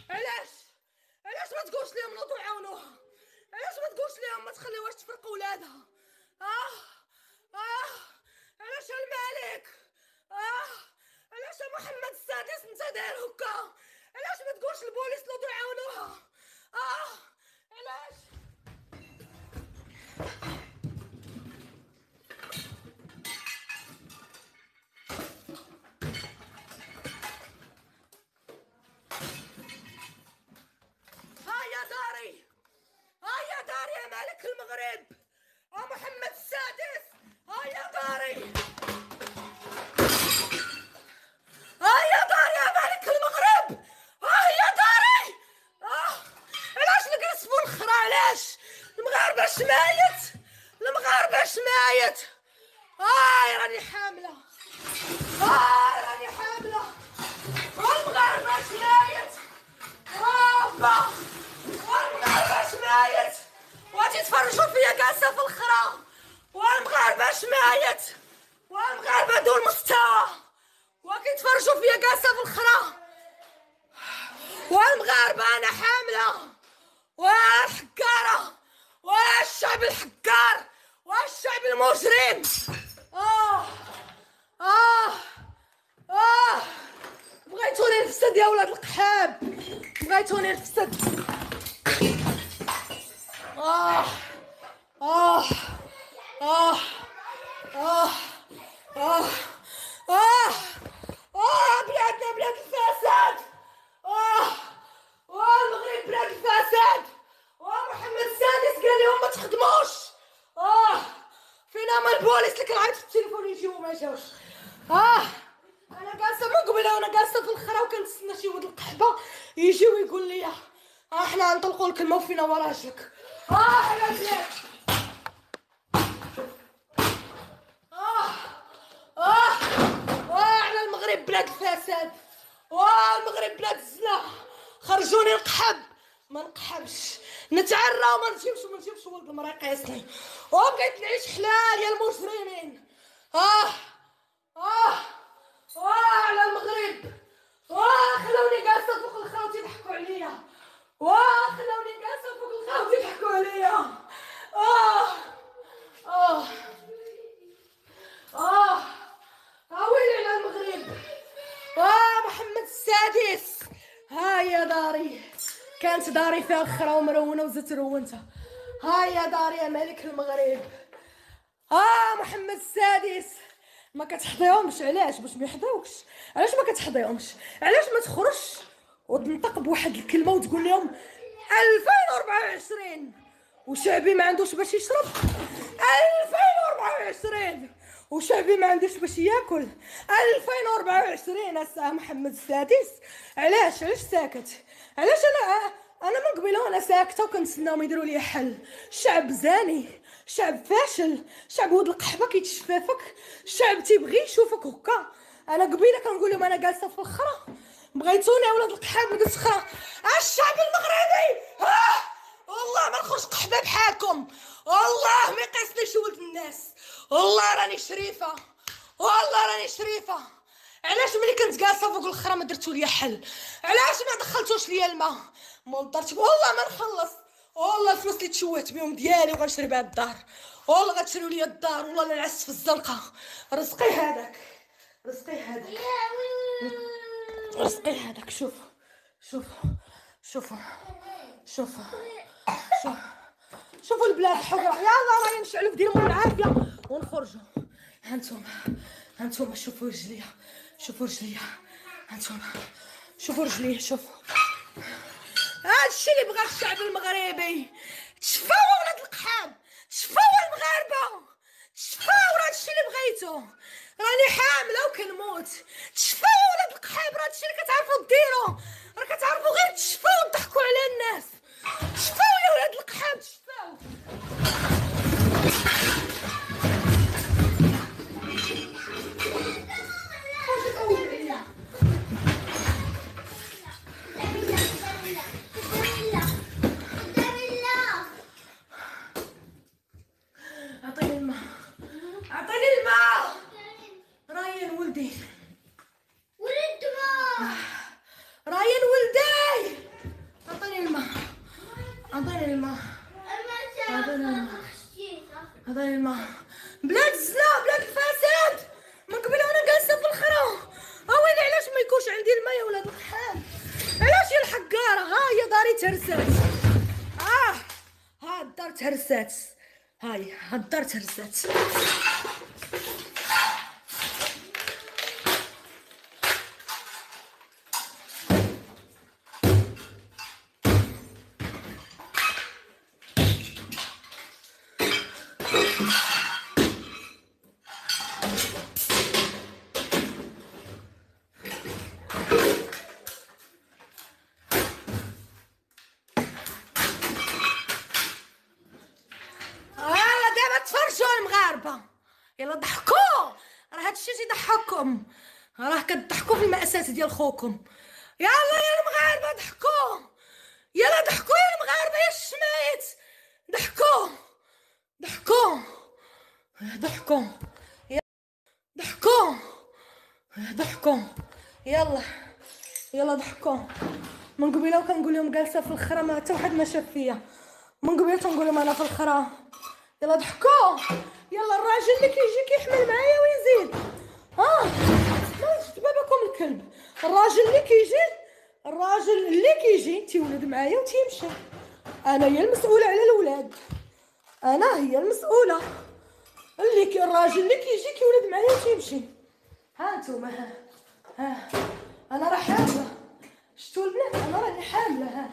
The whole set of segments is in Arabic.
علاش ما تقولش لهم نوضوا عاونوها؟ علاش ما تقولش لهم ما تخليوهاش تفرق ولادها؟ علاش الملك؟ علاش محمد السادس انت داير هكا؟ علاش ما تقولش البوليس نوضوا يعاونوها؟ علاش؟ يا داري يا ملك المغرب، محمد السادس، يا داري، يا داري يا ملك المغرب، يا داري. علاش نقرصفوا الخرا؟ علاش المغاربه شمايت؟ المغاربه شمايت. راني حامله، راني حامله، والمغاربه شمايت. والمغاربه شمايت، واجي تفرجوا فيا جالسه في الخرا، والمغاربه شمايت، والمغاربه دون مستوى، واكي تفرجوا فيا جالسه في الخرا، والمغاربه انا حامله، والحكاره، والشعب الحكار، والشعب المجرم. بغيتوني نفسد يا ولاد القحاب، بغيتوني نفسد. بلادنا بلاد الفساد، والمغرب بلاد الفساد، ومحمد السادس قال لهم ما تخدموش. فينا ما البوليس اللي كنعيط في التليفون يجيو ما جاوش. انا جالسه من قبيله وانا جالسه في الخرا وكنتسنى شي ولد القحبه يجي ويقول لي احنا غنطلقوا الكلمه وفينا وراجلك. على بلاد على المغرب بلاد الفساد، والمغرب بلاد الزنا. خرجوني نقحب ما نقحبش، نتعرى وما نجيبش ولد المرا يقيسني، وبقيت نعيش حلال يا المجرمين. على المغرب، خلوني جالسه فوق الخا وتضحكوا عليا، خلوني جالسه فوق الخا وتضحكوا عليا. ويلي على المغرب. محمد السادس، يا داري، كانت داري فيها الخرا ومرونه وزدت رونتها. يا داري يا ملك المغرب. محمد السادس، ما كتحضيهمش. علاش؟ باش ما يحضيوكش. علاش ما كتحضيهمش؟ علاش ما تخرجش وتنطق بواحد الكلمه وتقول لهم 2024 وشعبي ما عندوش باش يشرب، 2024 وشعبي ما عندوش باش ياكل، 2024 الساعه محمد السادس. علاش ساكت؟ علاش انا من قبيله وانا ساكته وكنتسناهم يديروا لي حل؟ شعب زاني، شعب فاشل، شعب ولد القحبه كيتشفافك، شعب تيبغي يشوفك هكا. انا قبيله كنقول لهم انا جالسه في الخرا، بغيتوني يا ولاد القحاب قلت خرا. الشعب المغربي، والله ما نخرج قحبه بحالكم، والله ما يقيسني شي ولد الناس، والله راني شريفه، والله راني شريفه. علاش ملي كنت جالسه فوق الخرا ما درتو ليا حل؟ علاش ما دخلتوش ليا الماء؟ مول الدار والله ما نخلص، والله الفلوس اللي تشوهت بهم ديالي وغنشري بها الدار، والله غتشريو ليا الدار، والله لا نعس في الزنقه. رزقي هذاك، رزقي هذاك، رزقي هذاك. شوفوا شوفوا شوفوا شوفوا شوفوا شوفوا البلاد حرة. يلا راني نشعلوا في ديالهم العافيه ونخرجوا. هانتوما شوفوا رجليا، شوفوا رجليا، هانتوما شوفوا رجليا، شوفوا. هادشي اللي بغا الشعب المغربي. تشفاو ولاد القحام، تشفاو المغاربه، تشفاو. راه هادشي اللي بغيتو. راني حامله وكنموت. تشفاو ولاد القحاب، راه هادشي اللي كتعرفوا ديروا. راه كتعرفوا غير تشفاو وتضحكوا على الناس. تشفاو يا ولاد القحاب، تشفاو. عطيني الماء، عطيني الماء. راين ولدي، ولد ما راين ولدي. تهرسات. ها الدار تهرسات، هاي ها الدار تهرسات. تفرجوا المغاربه، يلا ضحكوا، راه هادشي تيضحككم، راه كتضحكوا في المأساة ديال خوكم. يلا يا المغاربه ضحكوا، يلا ضحكوا يا المغاربه يا الشمايت، ضحكوا ضحكوا ضحكوا ضحكوا ضحكوا، يلا يلا ضحكوا. من قبيله وكنقول لهم جالسه في الخرا ما حتى واحد ما شاف فيا، من قبيله تنقول لهم انا في الخرا. يلا ضحكوا، يلا الراجل اللي كيجي كيحمل معايا ويزيد. ما شفت باباكم الكلب، الراجل اللي كيجي تيولد معايا وتيمشي. انا هي المسؤوله على الاولاد، انا هي المسؤوله. الراجل اللي كيجي كيولد معايا وتيمشي. ها نتوما، ها انا راه حامله، شفتوا البنات انا راني حامله.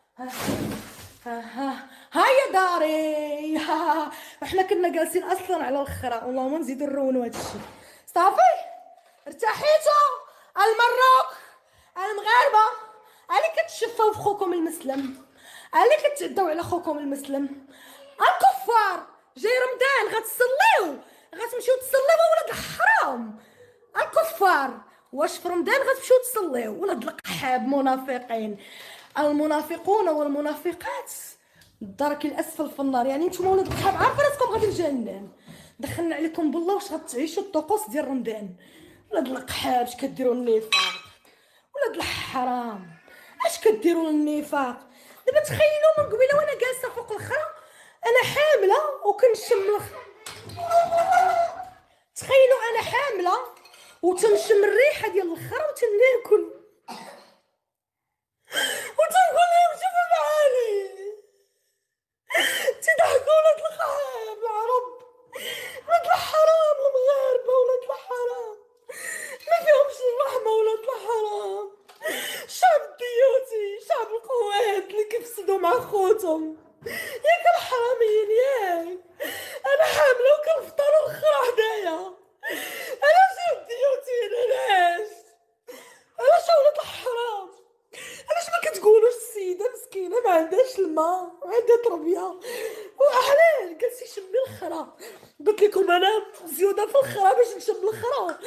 ها يا داري. احنا كنا جالسين اصلا على الخرا، اللهم نزيدو نرونو هادشي. صافي ارتاحيتو المروك المغاربه، علي كتشفاو في خوكم المسلم، علي كتعداو على خوكم المسلم. الكفار جاي رمضان غتصليو، غتمشيو تصليو ولاد الحرام. الكفار واش في رمضان غتمشيو تصليو؟ ولاد القحاب منافقين. المنافقون والمنافقات الدرك الاسفل في النار. يعني نتوما ولاد القحاب عارفه راسكم غادي الجنان، دخلنا عليكم بالله واش غتعيشوا الطقوس ديال رمضان. ولاد القحاب اش كديروا النفاق، ولاد الحرام اش كديروا النفاق. دابا تخيلوا من قبيله وانا جالسه فوق الخرا انا حامله وكنشم تخيلوا انا حامله وتنشم الريحه ديال الخرا وتناكل وتنقول لهم شوفوا معاني. تضحكوا ولاد الخاب العرب، ولاد الحرام المغاربه، ولاد الحرام ما فيهمش الرحمه، ولاد الحرام. الشعب الديوتي، شعب القوات اللي كيفسدوا مع خوتهم، ياك الحراميين ياك. انا حامله وكنفطر الخرا حدايا. علاش يا الديوتين؟ علاش ولاد الحرام؟ علاش ما كتقولوش السيده مسكينه ما عندهاش الماء وعندها تربيه وحلال جالسه يشمي الخرا؟ قلت لكم انا مزيوده في الخرا باش نشم الخرا،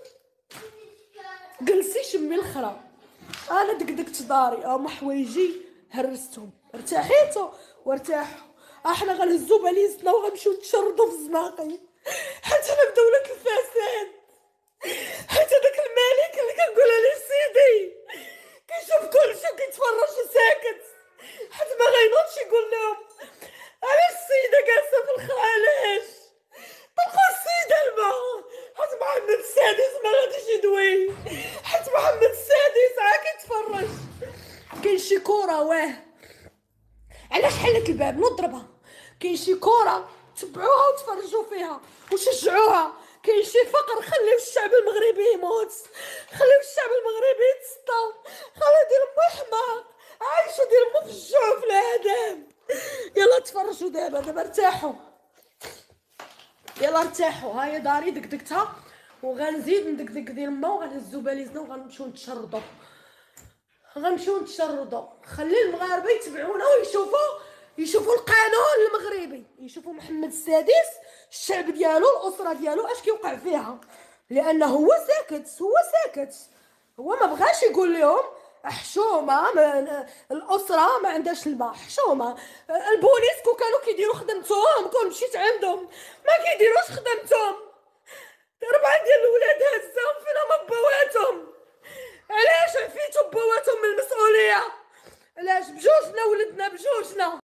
جلسي يشمي الخرا. انا دقدقت داري هما حوايجي هرستهم. ارتاحيتو وارتاحوا، احنا غنهزو باليزنا وغنمشيو نتشردو في الزناقي، حيت انا بدولة الفساد، حيت هداك الملك اللي كنقول عليه سيدي كيشوف كلشي وكيتفرج وساكت، حيت ما غينوضش يقول لهم علاش السيده جالسه في الخرا. علاش طلقوا السيده الماء؟ حيت محمد السادس ما غاديش يدوي، حيت محمد السادس عا كيتفرج. كاين شي كره واه علاش حلت الباب نضربها، كاين شي كره تبعوها وتفرجوا فيها وشجعوها. كاين شي فقر خليو الشعب المغربي يموت، خليو الشعب المغربي يتسطى، خليو ديال مو حماق عايشوا ديال مو في الجوع في العذاب. يلا تفرجوا دابا ارتاحوا، يلا ارتاحوا. هاي داري دقدقتها وغنزيد ندقدق ديال الماء وغنهزو باليزنا وغنمشيو نتشرطوا، خلي المغاربه يتبعونا ويشوفوا القانون المغربي، يشوفوا محمد السادس الشعب ديالو الاسره ديالو اش كيوقع فيها. لانه هو ساكت، هو ما بغاش يقول لهم حشومه الاسره ما عندهاش الماء. حشومه البوليس كون كانوا كيديروا خدمتهم كون مشيت عندهم ما كيديروش خدمتهم. 4 ديال الولاد هزهم فين هما بواتهم؟ علاش عفيتوا بواتهم من المسؤوليه؟ علاش بجوجنا ولدنا بجوجنا؟